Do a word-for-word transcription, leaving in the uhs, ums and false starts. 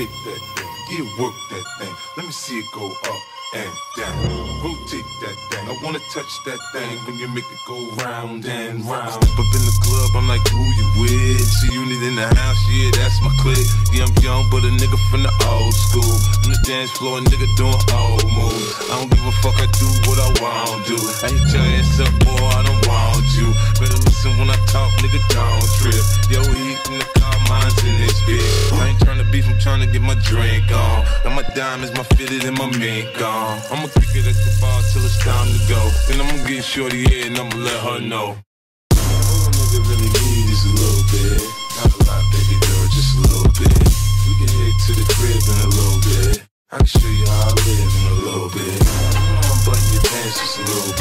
shake that thing, yeah, work that thing. Let me see it go up and down. Rotate that thing, I wanna touch that thing when you make it go round and round. Step up in the club, I'm like, who you with? See unit in the house, yeah, that's my clique. Yeah, I'm young, but a nigga from the old school. On the dance floor, a nigga doing old moves. I don't give a fuck, I do what I want to. I hit your ass up, boy, I don't want you. Better listen when I talk, nigga, don't trip. Yo, heat in the car, mine's in this bitch. I ain't tryna beef, I'm tryna get my drink on. Got my diamonds, my fitted, and my mink on. I'ma kick it at the bar till it's time to go. Then I'ma get shorty here and I'ma let her know. All a nigga really need is a little bit. Not a lot, baby girl, just a little bit. We can head to the crib in a little bit. I can show you how I live in a little bit. I'm button your pants just a little